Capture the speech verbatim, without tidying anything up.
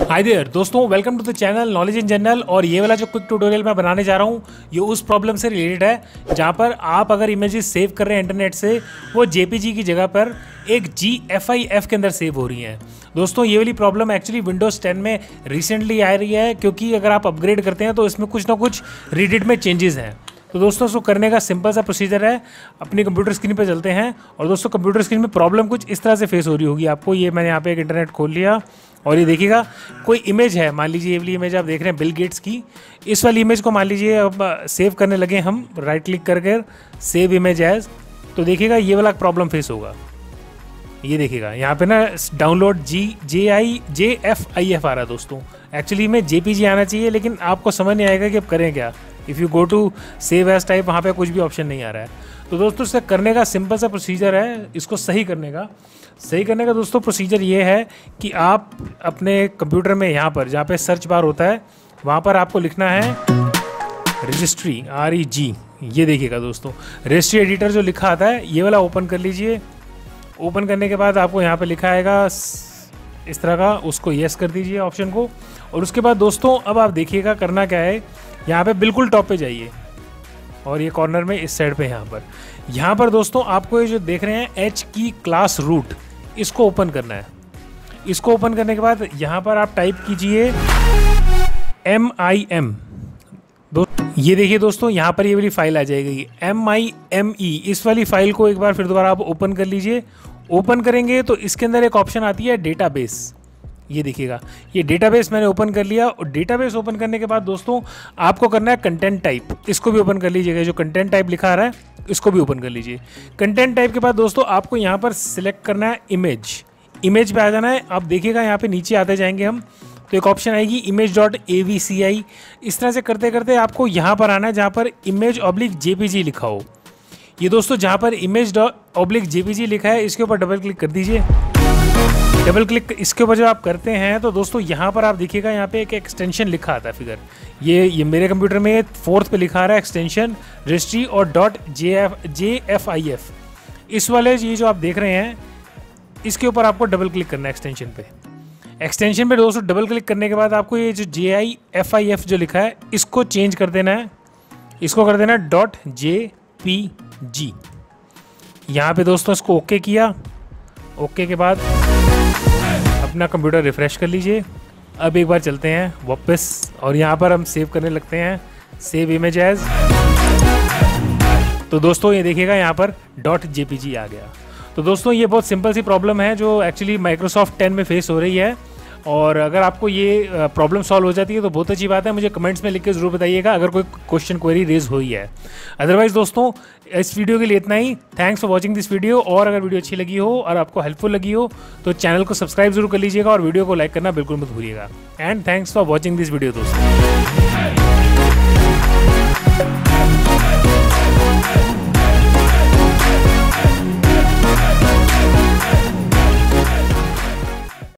हाय there दोस्तों, welcome to the channel knowledge in general. और ये वाला जो क्विक ट्यूटोरियल मैं बनाने जा रहा हूँ ये उस प्रॉब्लम से रिलेटेड है जहाँ पर आप अगर इमेजेस सेव कर रहे हैं इंटरनेट से, वो जेपीजी की जगह पर एक जी एफ आई एफ के अंदर सेव हो रही हैं। दोस्तों ये वाली प्रॉब्लम एक्चुअली विंडोज़ टेन में रिसेंटली आ रही है, क्योंकि अगर आप अपग्रेड करते हैं तो इसमें कुछ ना कुछ रीडिट में चेंजेस हैं। तो दोस्तों इसको करने का सिंपल सा प्रोसीजर है, अपनी कंप्यूटर स्क्रीन पे चलते हैं। और दोस्तों कंप्यूटर स्क्रीन में प्रॉब्लम कुछ इस तरह से फेस हो रही होगी आपको। ये मैंने यहाँ पे एक इंटरनेट खोल लिया और ये देखिएगा कोई इमेज है, मान लीजिए ये वाली इमेज आप देख रहे हैं बिल गेट्स की। इस वाली इमेज को मान लीजिए अब सेव करने लगे हम, राइट क्लिक करके सेव इमेज एज। तो देखिएगा ये वाला प्रॉब्लम फेस होगा। ये देखिएगा यहाँ पे ना download G J I J F I F आ रहा है। दोस्तों एक्चुअली में जेपीजी आना चाहिए, लेकिन आपको समझ नहीं आएगा कि अब करें क्या। If you go to save as type, वहाँ पे कुछ भी ऑप्शन नहीं आ रहा है। तो दोस्तों इससे करने का सिंपल सा प्रोसीजर है, इसको सही करने का सही करने का दोस्तों प्रोसीजर ये है कि आप अपने कंप्यूटर में यहाँ पर जहाँ पे सर्च बार होता है वहाँ पर आपको लिखना है रजिस्ट्री, आर ई जी। ये देखिएगा दोस्तों रजिस्ट्री एडिटर जो लिखा आता है ये वाला ओपन कर लीजिए। ओपन करने के बाद आपको यहाँ पे लिखा आएगा इस तरह का, उसको यस कर दीजिए ऑप्शन को। और उसके बाद दोस्तों अब आप देखिएगा करना क्या है, यहाँ पे बिल्कुल टॉप पे जाइए और ये कॉर्नर में इस साइड पे यहाँ पर यहाँ पर दोस्तों आपको ये जो देख रहे हैं एच की क्लास रूट, इसको ओपन करना है। इसको ओपन करने के बाद यहाँ पर आप टाइप कीजिए एम आई एम। ये देखिए दोस्तों यहाँ पर ये वाली फाइल आ जाएगी एम आई एम ई। इस वाली फाइल को एक बार फिर दोबारा आप ओपन कर लीजिए। ओपन करेंगे तो इसके अंदर एक ऑप्शन आती है डेटाबेस। ये देखिएगा ये डेटाबेस मैंने ओपन कर लिया। और डेटाबेस ओपन करने के बाद दोस्तों आपको करना है कंटेंट टाइप, इसको भी ओपन कर लीजिएगा। जो कंटेंट टाइप लिखा आ रहा है इसको भी ओपन कर लीजिए। कंटेंट टाइप के बाद दोस्तों आपको यहाँ पर सिलेक्ट करना है इमेज। इमेज पे आ जाना है। आप देखिएगा यहाँ पे नीचे आते जाएंगे हम तो एक ऑप्शन आएगी image dot A V C I. इस तरह से करते करते आपको यहाँ पर आना है जहाँ पर इमेज ऑब्लिक जेपीजी लिखा हो। ये दोस्तों जहाँ पर इमेज डॉट ऑब्लिक जेपीजी लिखा है इसके ऊपर डबल क्लिक कर दीजिए। डबल क्लिक इसके ऊपर जब आप करते हैं तो दोस्तों यहाँ पर आप देखिएगा यहाँ पे एक एक्सटेंशन लिखा आता है फिगर। ये ये मेरे कंप्यूटर में फोर्थ पे लिखा आ रहा है एक्सटेंशन रजिस्ट्री और dot J F J F I F. इस वाले ये जो आप देख रहे हैं इसके ऊपर आपको डबल क्लिक करना है एक्सटेंशन पे। एक्सटेंशन पे दोस्तों डबल क्लिक करने के बाद आपको ये जो जे आई एफ आई एफ जो लिखा है इसको चेंज कर देना है। इसको कर देना है डॉट जे पी जी। यहाँ पे दोस्तों इसको ओके किया। ओके के बाद अपना कंप्यूटर रिफ्रेश कर लीजिए। अब एक बार चलते हैं वापस और यहाँ पर हम सेव करने लगते हैं सेव इमेज एज। तो दोस्तों ये देखिएगा यहाँ पर डॉट जेपीजी आ गया। तो दोस्तों ये बहुत सिंपल सी प्रॉब्लम है जो एक्चुअली माइक्रोसॉफ्ट टेन में फेस हो रही है। और अगर आपको ये प्रॉब्लम सॉल्व हो जाती है तो बहुत अच्छी बात है। मुझे कमेंट्स में लिख के ज़रूर बताइएगा अगर कोई क्वेश्चन क्वेरी रेज हुई है। अदरवाइज़ दोस्तों इस वीडियो के लिए इतना ही। Thanks for watching this video. और अगर वीडियो अच्छी लगी हो और आपको हेल्पफुल लगी हो तो चैनल को सब्सक्राइब जरूर कर लीजिएगा और वीडियो को लाइक करना बिल्कुल मत भूलिएगा। And thanks for watching this video दोस्तों।